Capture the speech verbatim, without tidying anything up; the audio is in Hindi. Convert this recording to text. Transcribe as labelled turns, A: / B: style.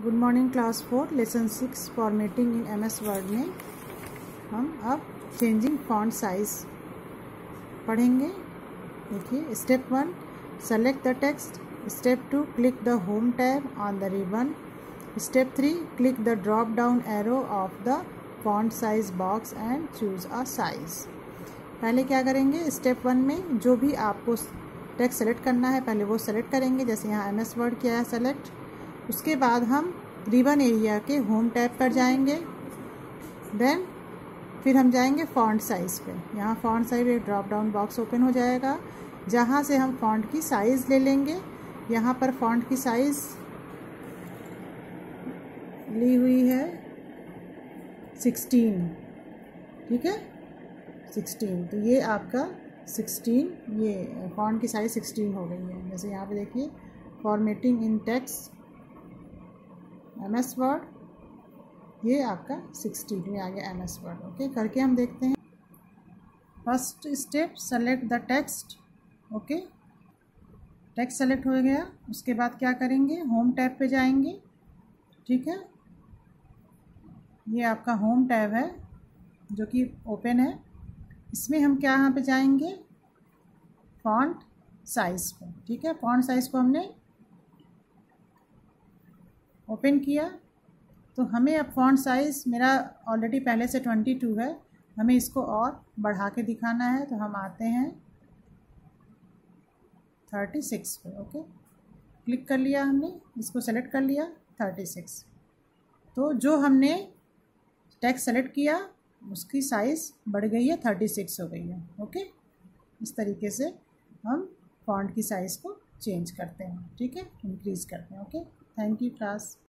A: Good morning class four lesson six formatting in M S Word में हम अब चेंजिंग फॉन्ट साइज पढ़ेंगे। देखिए, step one select the text, step two click the home tab on the ribbon, step three click the drop down arrow of the font size box and choose a size. पहले क्या करेंगे, स्टेप वन में जो भी आपको टेक्स्ट सेलेक्ट करना है पहले वो सेलेक्ट करेंगे, जैसे यहाँ एम एस वर्ड किया है सेलेक्ट। उसके बाद हम रिबन एरिया के होम टैब पर जाएंगे, देन फिर हम जाएंगे फॉन्ट साइज़ पे। यहाँ फॉन्ट साइज एक ड्रॉप डाउन बॉक्स ओपन हो जाएगा जहाँ से हम फॉन्ट की साइज़ ले लेंगे। यहाँ पर फॉन्ट की साइज़ ली हुई है सिक्सटीन, ठीक है सिक्सटीन। तो ये आपका सिक्सटीन, ये फॉन्ट की साइज़ सिक्सटीन हो गई है। जैसे यहाँ पे देखिए formatting in text M S Word, ये आपका सिक्सटीन में आ गया एम एस वर्ड। ओके, करके हम देखते हैं। First step select the text. Okay, text select हो गया। उसके बाद क्या करेंगे, होम टैब पे जाएंगे, ठीक है। ये आपका होम टैब है जो कि ओपन है। इसमें हम क्या यहाँ पे जाएंगे, फॉन्ट साइज पे, ठीक है। फॉन्ट साइज को हमने ओपन किया तो हमें अब फॉन्ट साइज़ मेरा ऑलरेडी पहले से ट्वेंटी टू है, हमें इसको और बढ़ा के दिखाना है। तो हम आते हैं थर्टी सिक्स पे। ओके, क्लिक कर लिया हमने, इसको सेलेक्ट कर लिया थर्टी सिक्स। तो जो हमने टेक्स्ट सेलेक्ट किया उसकी साइज़ बढ़ गई है, थर्टी सिक्स हो गई है। ओके, इस तरीके से हम फॉन्ट की साइज़ को चेंज करते हैं, ठीक है, इंक्रीज़ करते हैं। Okay, thank you class.